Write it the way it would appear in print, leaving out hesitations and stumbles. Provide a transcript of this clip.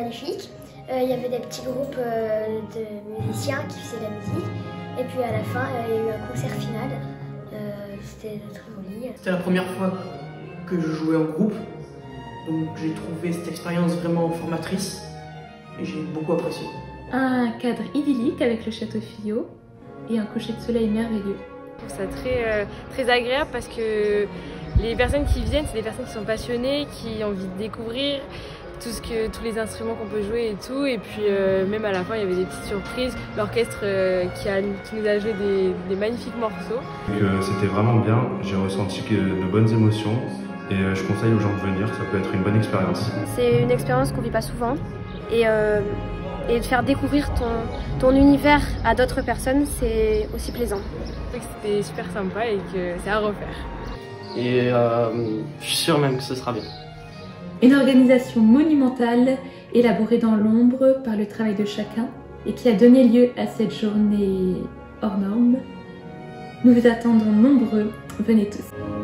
magnifique. Il y avait des petits groupes de musiciens qui faisaient de la musique. Et puis à la fin, il y a eu un concert final. C'était très joli. C'était la première fois que je jouais en groupe. Donc j'ai trouvé cette expérience vraiment formatrice et j'ai beaucoup apprécié. Un cadre idyllique avec le château Fillots et un coucher de soleil merveilleux. Je trouve ça très agréable parce que les personnes qui viennent, c'est des personnes qui sont passionnées, qui ont envie de découvrir tous les instruments qu'on peut jouer et tout. Et puis même à la fin, il y avait des petites surprises. L'orchestre qui nous a joué des magnifiques morceaux. C'était vraiment bien, j'ai ressenti de bonnes émotions et je conseille aux gens de venir, ça peut être une bonne expérience. C'est une expérience qu'on vit pas souvent et de faire découvrir ton univers à d'autres personnes, c'est aussi plaisant. C'était super sympa et que c'est à refaire. Et je suis sûr même que ce sera bien. Une organisation monumentale, élaborée dans l'ombre par le travail de chacun et qui a donné lieu à cette journée hors norme. Nous vous attendons nombreux, venez tous.